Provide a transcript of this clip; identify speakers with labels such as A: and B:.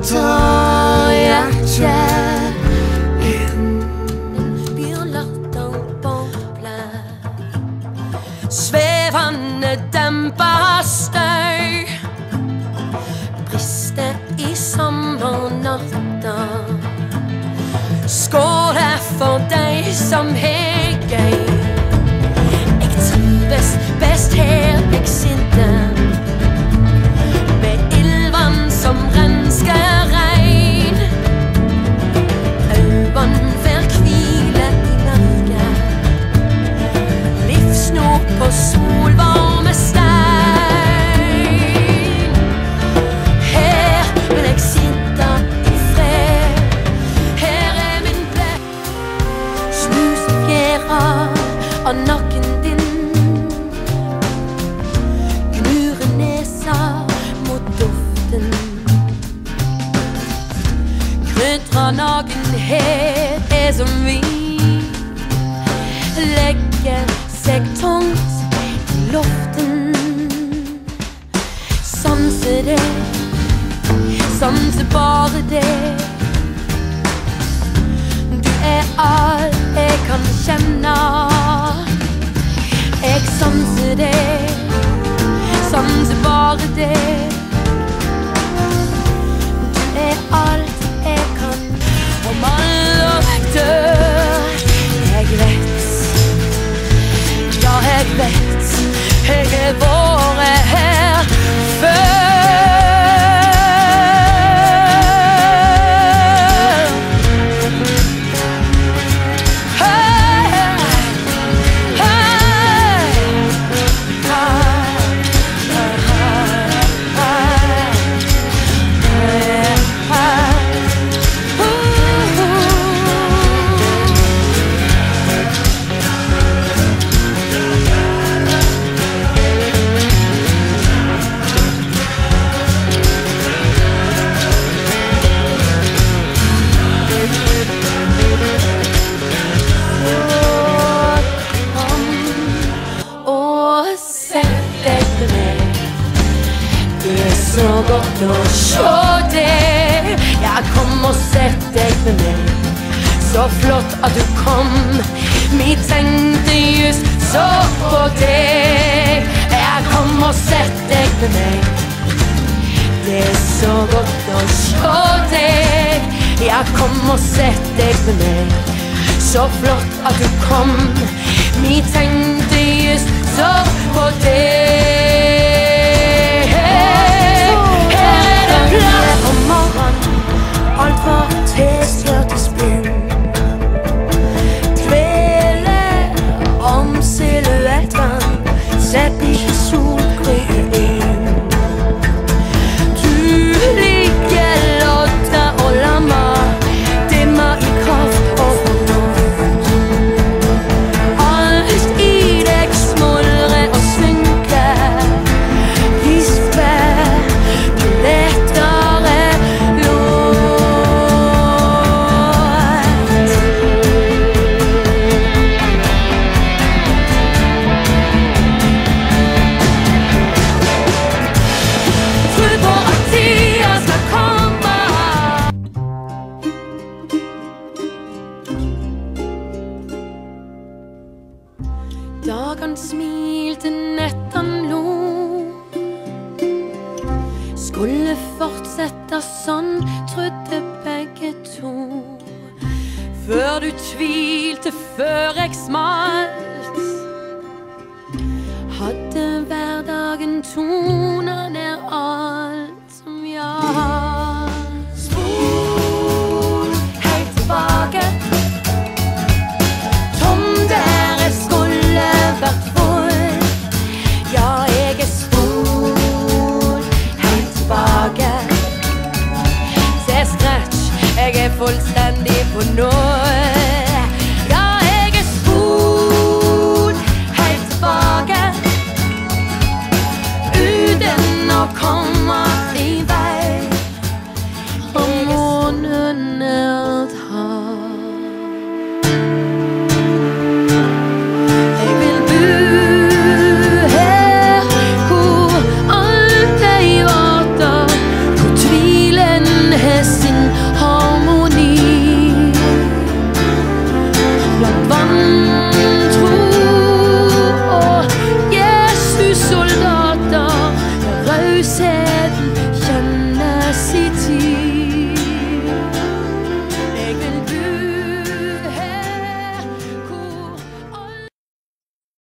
A: tar jeg ikke inn.
B: Blir latter boble, svevende dempa støy, brister i sommernatta. Skål her for deg som er gøy. Jeg trives best her jeg sitter, med ildvann som rensker regn. Øynene får hvile i mørket, livsnot på solvarme stein. Her vil jeg sitte i fred, her er min plett. Snuse fjæra av nakken din, gnure nesa mot duften. Krydra nakenhet er som vin, legger seg tungt i luften. Sanse det, sanse bare det. Du er alt jeg kan kjenne. Jeg sanser det, sanser bare det. Du er alt jeg kan. Om alle dør, jeg vet. Ja, jeg vet. Jeg er våre her før. Så godt å se deg. Ja, kom og sett deg med meg. Så flott at du kom. Vi tenkte just så på deg. Ja, kom og sett deg med meg. Det er så godt å se deg. Ja, kom og sett deg med meg. Så flott at du kom. Vi tenkte just så på deg. Om morgenen, alt var tilslørt i spinn. Dvele om silhuetten, sett ikke solbryn inn. Du ligger lodda og lamma, dimmer i kraft og fornuft. Alt i deg smuldrer og synker, isbær, du leter. Dagen smilte, netten lo. Skulle fortsette sånn, trodde begge to. Før du tvilte, før jeg smalt, hadde hverdagen tonet ned alt som gjaldt. Spol helt tilbake, tom der jeg skulle vært full. Ja, jeg er stol helt tilbake. Se scratch, jeg er fullstendig.